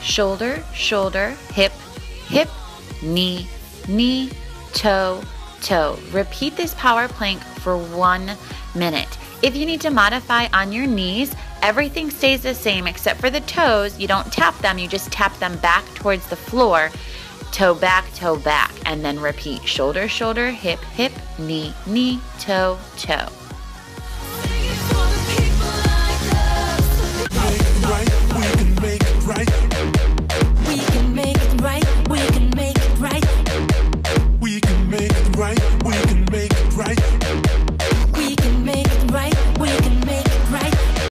shoulder, shoulder, hip, hip, knee, knee, toe, toe. Repeat this power plank for 1 minute. If you need to modify on your knees, everything stays the same except for the toes. You don't tap them, you just tap them back towards the floor. Toe back, and then repeat shoulder, shoulder, hip, hip, knee, knee, toe, toe.